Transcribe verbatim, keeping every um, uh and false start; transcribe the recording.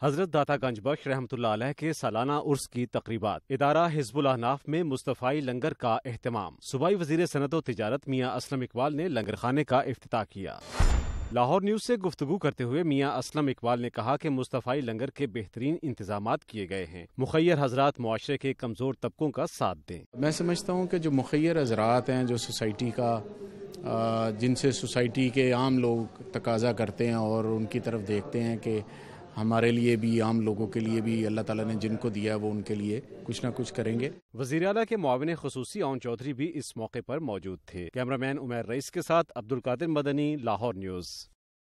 हजरत दाता गंज बख्श रहमतुल्लाह अलैह के सालाना उर्स की तकरीबात। इदारा हिजबुल अहनाफ में मुस्तफ़ाई लंगर का एहतमाम। सूबाई वज़ीर सनअत व तिजारत मियां असलम इकबाल ने लंगर खाने का इफ्तिताह किया। लाहौर न्यूज से गुफ्तगू करते हुए मियां असलम इकबाल ने कहा कि मुस्तफ़ाई लंगर के बेहतरीन इंतजामात किए गए हैं। मुखय्यर हजरात मुआशरे के कमजोर तबकों का साथ दें। मैं समझता हूँ कि जो मुखय्यर हजरात हैं, जो सोसाइटी का जिनसे सोसाइटी के आम लोग तकाजा करते हैं और उनकी तरफ देखते हैं कि हमारे लिए भी, आम लोगों के लिए भी अल्लाह ताला ने जिनको दिया वो उनके लिए कुछ ना कुछ करेंगे। वज़ीर आला के मुआविन खुसूसी ओन चौधरी भी इस मौके पर मौजूद थे। कैमरामैन उमैर रईस के साथ अब्दुल कादिर मदनी, लाहौर न्यूज।